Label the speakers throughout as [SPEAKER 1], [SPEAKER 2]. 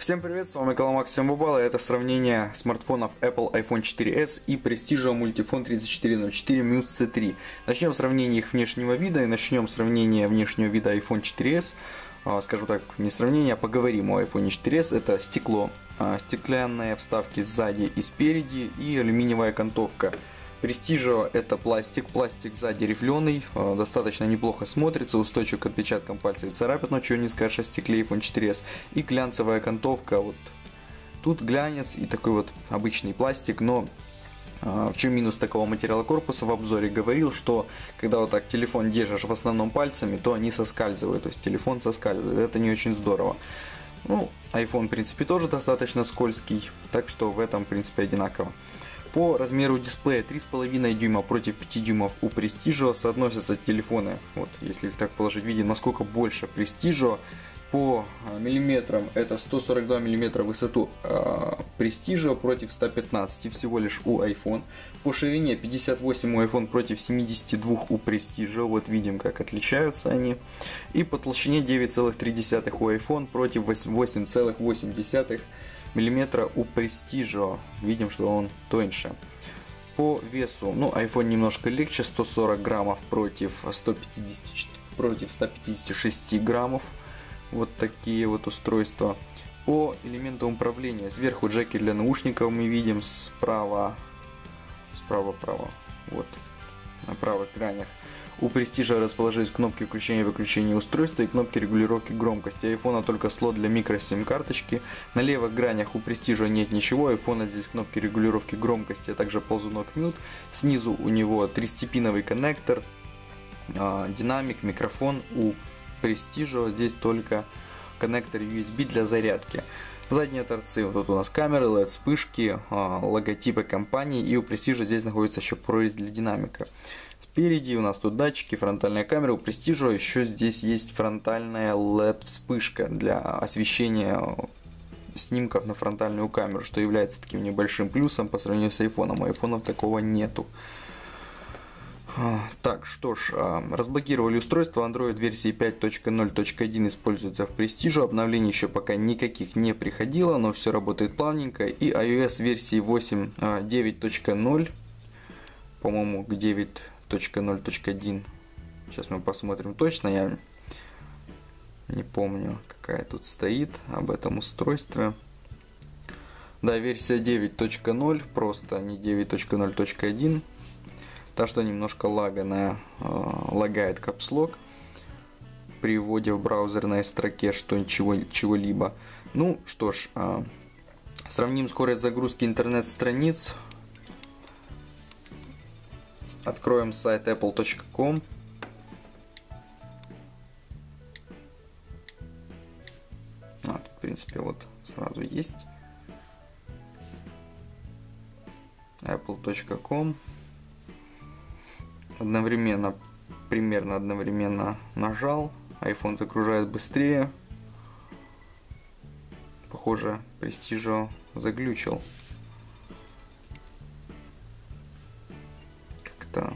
[SPEAKER 1] Всем привет, с вами канал Максим Бабала, это сравнение смартфонов Apple iPhone 4s и Prestige Multifone 3404 Muse C3. Начнем сравнение их внешнего вида и начнем сравнение внешнего вида iPhone 4s. Скажем так, не сравнение, а поговорим о iPhone 4s. Это стекло, стеклянные вставки сзади и спереди и алюминиевая окантовка. Prestige это пластик сзади рифленый, достаточно неплохо смотрится, устойчив к отпечаткам пальцев и царапин, но чего не скажешь о стекле iPhone 4s. И глянцевая окантовка, вот тут глянец и такой вот обычный пластик, но в чем минус такого материала корпуса, в обзоре говорил, что когда вот так телефон держишь в основном пальцами, то они соскальзывают, то есть телефон соскальзывает, это не очень здорово. Ну, iPhone в принципе тоже достаточно скользкий, так что в этом в принципе одинаково. По размеру дисплея 3,5 дюйма против 5 дюймов у Prestige соотносятся телефоны. Вот, если их так положить, видим, насколько больше Prestige. По миллиметрам это 142 миллиметра высоту Prestige против 115 всего лишь у iPhone. По ширине 58 у iPhone против 72 у Prestige. Вот видим, как отличаются они. И по толщине 9,3 у iPhone против 8,8 миллиметра у Prestige. Видим, что он тоньше. По весу, ну, iPhone немножко легче, 140 граммов против 156 граммов. Вот такие вот устройства. По элементам управления, сверху джеки для наушников мы видим, справа, вот, на правых гранях. У Prestige расположились кнопки включения и выключения устройства и кнопки регулировки громкости. iPhone только слот для микро-SIM карточки. На левых гранях у Prestige нет ничего. iPhone здесь кнопки регулировки громкости, а также ползунок mute. Снизу у него трестепиновый коннектор, динамик, микрофон. У Prestige здесь только коннектор USB для зарядки. Задние торцы, вот тут у нас камеры, LED вспышки, логотипы компании, и у Prestige здесь находится еще прорезь для динамика. Спереди у нас тут датчики, фронтальная камера. У Prestige еще здесь есть фронтальная LED вспышка для освещения снимков на фронтальную камеру, что является таким небольшим плюсом по сравнению с iPhone. У iPhone такого нету. Так, что ж, разблокировали устройство. Android версии 5.0.1 используется в Prestige. Обновлений еще пока никаких не приходило, но все работает плавненько. И iOS версии 9.0, по-моему, к 9.0.1. Сейчас мы посмотрим точно. Я не помню, какая тут стоит об этом устройстве. Да, версия 9.0, просто не 9.0.1. Та, что немножко лагает капслок при вводе в браузерной строке чего-либо. Ну что ж, сравним скорость загрузки интернет-страниц. Откроем сайт apple.com. Тут, в принципе, вот сразу есть. apple.com. Примерно одновременно нажал. iPhone загружает быстрее. Похоже, Prestige заглючил. Как-то.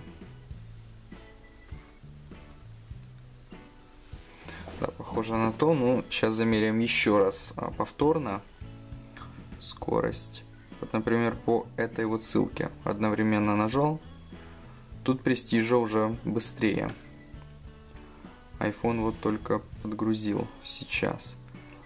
[SPEAKER 1] Да, похоже на то. Ну, сейчас замеряем еще раз повторно скорость. Вот, например, по этой вот ссылке. Одновременно нажал. Тут Prestige уже быстрее. iPhone вот только подгрузил сейчас.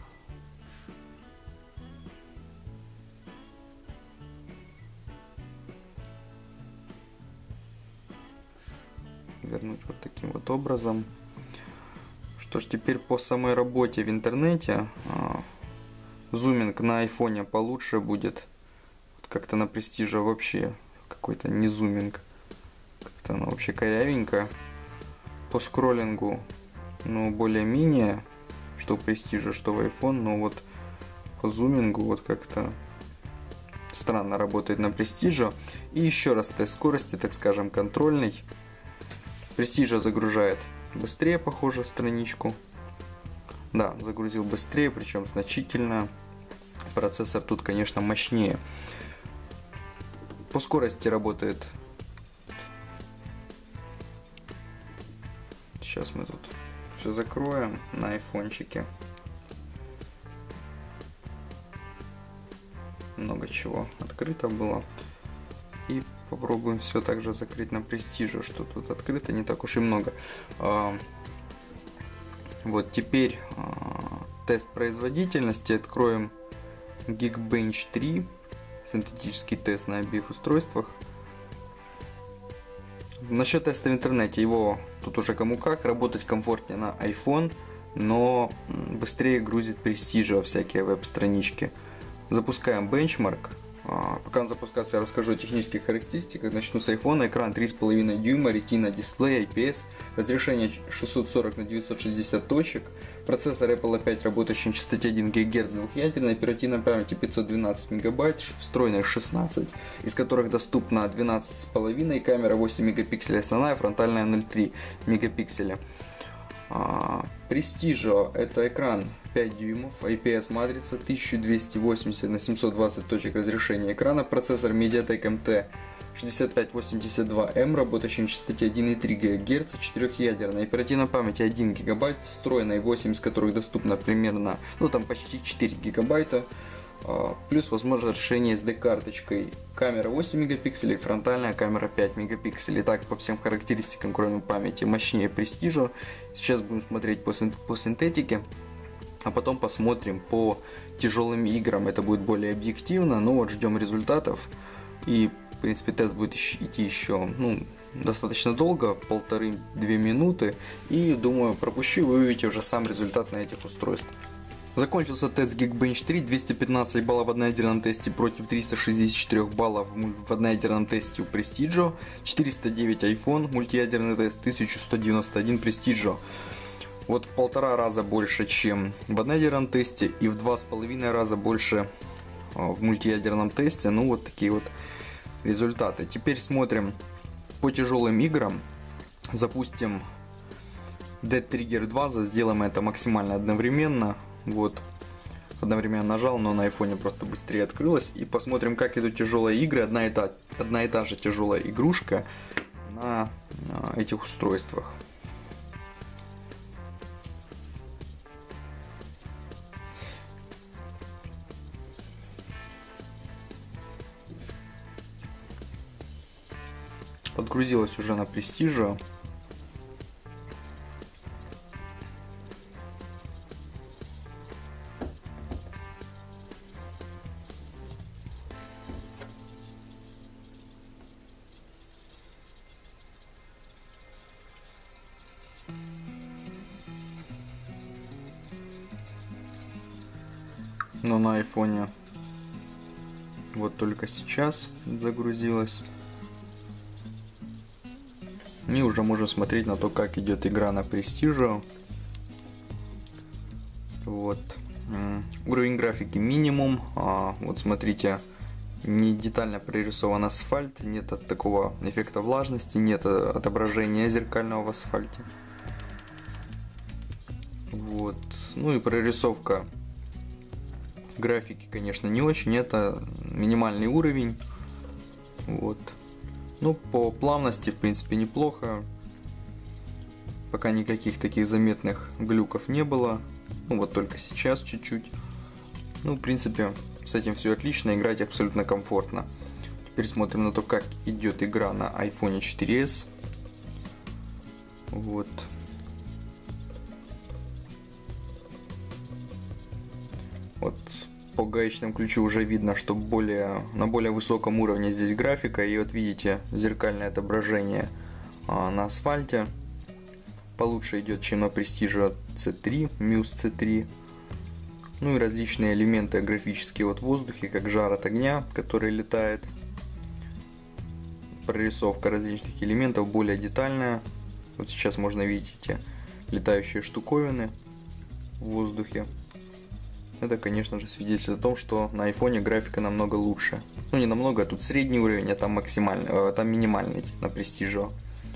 [SPEAKER 1] Вернуть вот таким вот образом. Что ж, теперь по самой работе в интернете. Зуминг на iPhone получше будет. Как-то на Prestige вообще какой-то не зуминг. Как-то она вообще корявенькая. По скроллингу, ну, более-менее, что в Prestige, что в iPhone, но вот по зумингу вот как-то странно работает на Prestige. И еще раз тест скорости, так скажем, контрольный. Prestige загружает быстрее, похоже, страничку. Да, загрузил быстрее, причем значительно. Процессор тут, конечно, мощнее. По скорости работает. Сейчас мы тут все закроем на айфончике. много чего открыто было. И попробуем все также закрыть на Prestige, что тут открыто не так уж и много. Вот теперь тест производительности. Откроем Geekbench 3. Синтетический тест на обеих устройствах. Насчет теста в интернете, его тут уже кому как, работать комфортнее на iPhone, но быстрее грузит Prestige всякие веб-странички. Запускаем бенчмарк. Пока он запускается, я расскажу о технических характеристиках. Начну с iPhone. Экран 3,5 дюйма, Retina дисплей, IPS, разрешение 640 на 960 точек, процессор Apple A5, работающий на частоте 1 ГГц, двухъядерная, оперативной памяти 512 МБ, встроенных 16, из которых доступно 12,5, камера 8 мегапикселей основная, фронтальная 0,3 мегапикселя. Prestige — это экран 5 дюймов, IPS матрица, 1280 на 720 точек разрешения экрана, процессор MediaTek MT 6582M, работающий на частоте 1,3 ГГц, 4-ядерная, оперативной памяти 1 ГБ, встроенной 8, из которых доступно примерно, там почти 4 ГБ, плюс возможно решение SD-карточкой. Камера 8 мегапикселей, фронтальная камера 5 мегапикселей. Так, по всем характеристикам, кроме памяти, мощнее Prestige. Сейчас будем смотреть по синтетике, а потом посмотрим по тяжелым играм. Это будет более объективно, но вот ждем результатов. И, в принципе, тест будет идти еще достаточно долго, 1,5-2 минуты. И, думаю, пропущу, вы увидите уже сам результат на этих устройствах. Закончился тест Geekbench 3, 215 баллов в одноядерном тесте против 364 баллов в одноядерном тесте у Prestige, 409 iPhone, мультиядерный тест 1191 Prestige. Вот в 1,5 раза больше, чем в одноядерном тесте, и в 2,5 раза больше в мультиядерном тесте. Вот такие вот результаты. Теперь смотрим по тяжелым играм. Запустим Dead Trigger 2, сделаем это максимально одновременно. Вот, одновременно нажал, но на айфоне просто быстрее открылось. И посмотрим, как идут тяжелые игры. Одна и та же тяжелая игрушка на этих устройствах. Подгрузилась уже на Prestige. Но на айфоне вот только сейчас загрузилась. И уже можем смотреть на то, как идет игра на Prestige. Вот. Уровень графики минимум. Вот смотрите, не детально прорисован асфальт, нет такого эффекта влажности, нет отображения зеркального в асфальте. Вот. И прорисовка графики, конечно, не очень, это минимальный уровень. Вот. По плавности, в принципе, неплохо. Пока никаких таких заметных глюков не было. Вот только сейчас чуть-чуть. В принципе, с этим все отлично, играть абсолютно комфортно. Теперь смотрим на то, как идет игра на iPhone 4s. Вот. Вот по гаечному ключу уже видно, что на более высоком уровне здесь графика. И вот видите зеркальное отображение на асфальте. Получше идет, чем на Prestige C3, Muse C3. И различные элементы графические в воздухе, как жар от огня, который летает. Прорисовка различных элементов более детальная. Вот сейчас можно видеть эти летающие штуковины в воздухе. Это, конечно же, свидетельствует о том, что на айфоне графика намного лучше. Не намного, а тут средний уровень, а там максимальный, там минимальный на Prestige.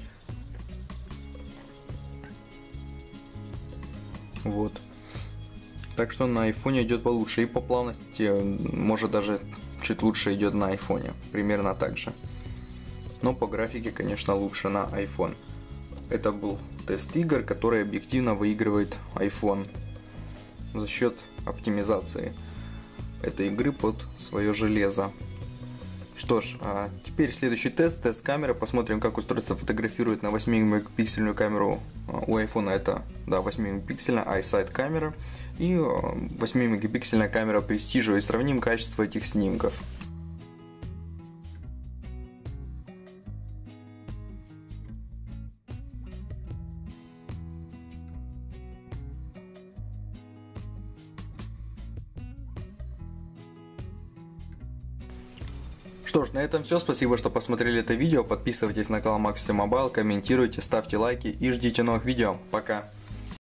[SPEAKER 1] Вот. Так что на айфоне идет получше. И по плавности, может, даже чуть лучше идет на айфоне. Примерно так же. Но по графике, конечно, лучше на iPhone. Это был тест игр, который объективно выигрывает iPhone за счет оптимизации. этой игры под свое железо. Что ж, теперь следующий тест камеры. Посмотрим, как устройство фотографирует на 8-мегапиксельную камеру. У iPhone это, да, 8-мегапиксельная iSight камера и 8-мегапиксельная камера Prestige, и сравним качество этих снимков. Что ж, на этом все. Спасибо, что посмотрели это видео. Подписывайтесь на канал Maxi Mobile, комментируйте, ставьте лайки и ждите новых видео. Пока!